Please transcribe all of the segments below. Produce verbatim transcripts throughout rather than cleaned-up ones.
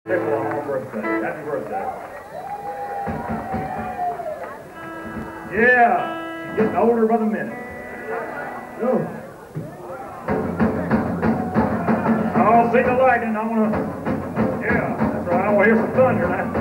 Happy birthday. Happy birthday. Yeah, she's getting older by the minute. Oh. I'll see the lightning. I want to, yeah, that's right. I want to hear some thunder now.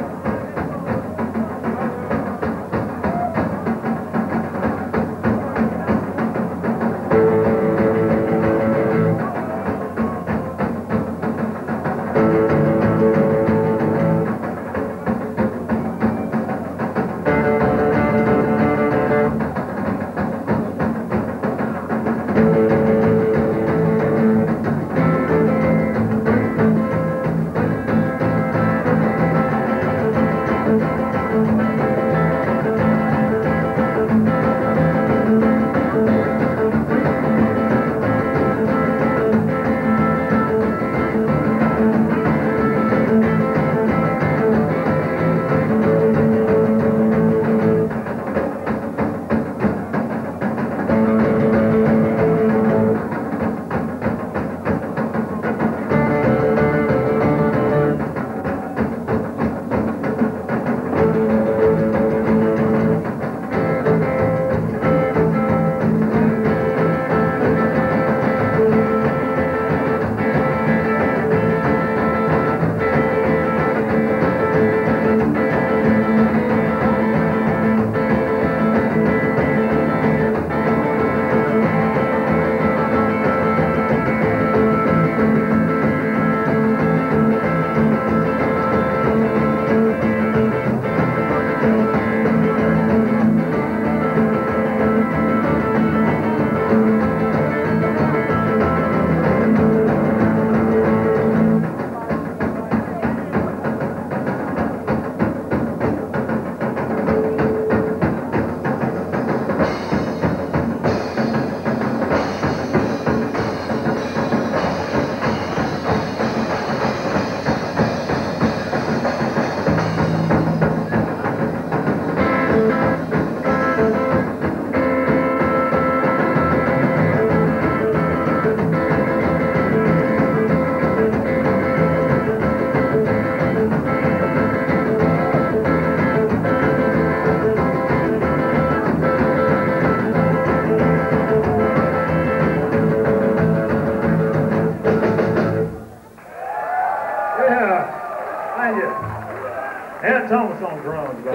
Ed Thomas on drums,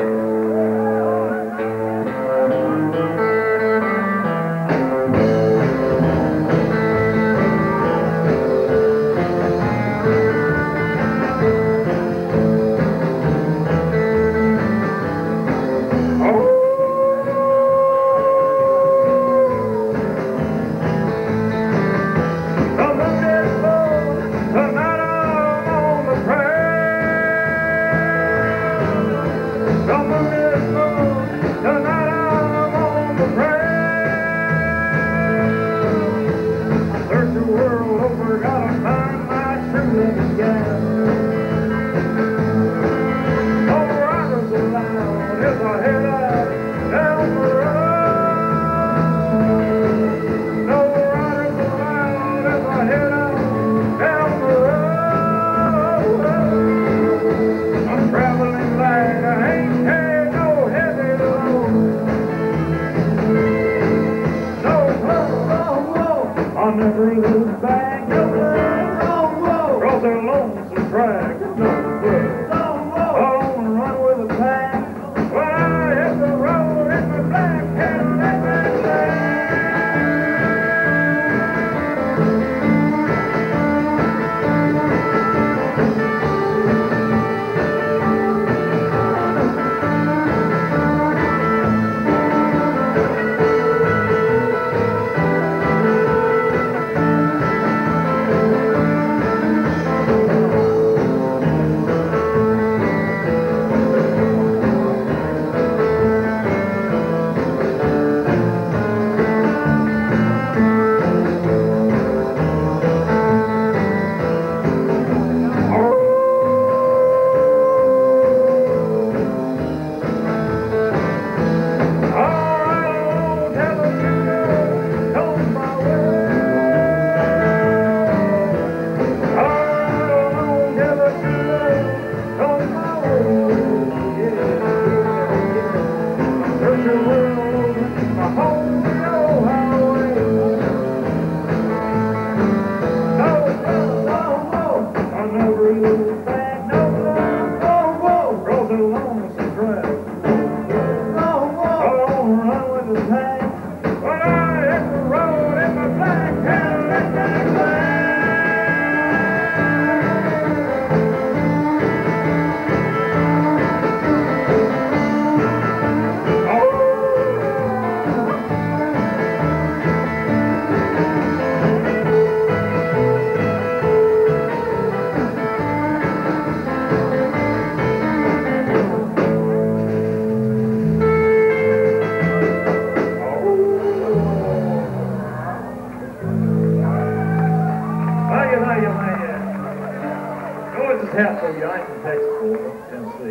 Where's this hat for you? I ain't from Texas, boy, Tennessee.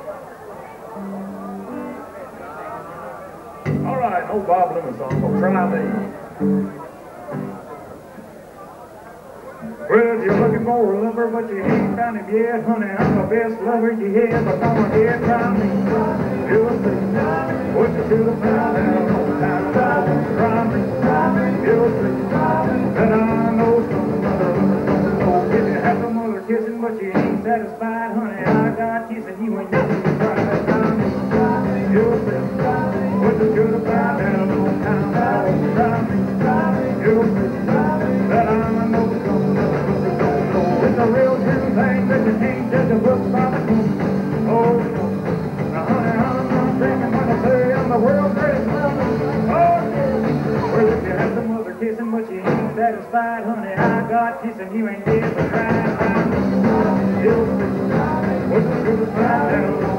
All right, old Bob Loomis song called Try Me. Well, you're looking for a lover, but you ain't found him yet, honey. I'm the best lover you had, but come on, yeah, try me. You'll see what you should have found out on time. Try me, you'll see that I know some other lovers don't know. If you have some other kissing, but you ain't satisfied, honey, I got kissing you and you can try to try me. You'll see what you should have found out on time. Try me, you'll see that I know some other. It's a real true thing that you can't judge a book by the cover. Oh, no. Now, honey, I'm not thinking when I say I'm the world's greatest lover. Oh, yeah. Well, if you have some other kissing, but you ain't satisfied, honey, I got kissing you ain't get but try. You'll see what you should have found out.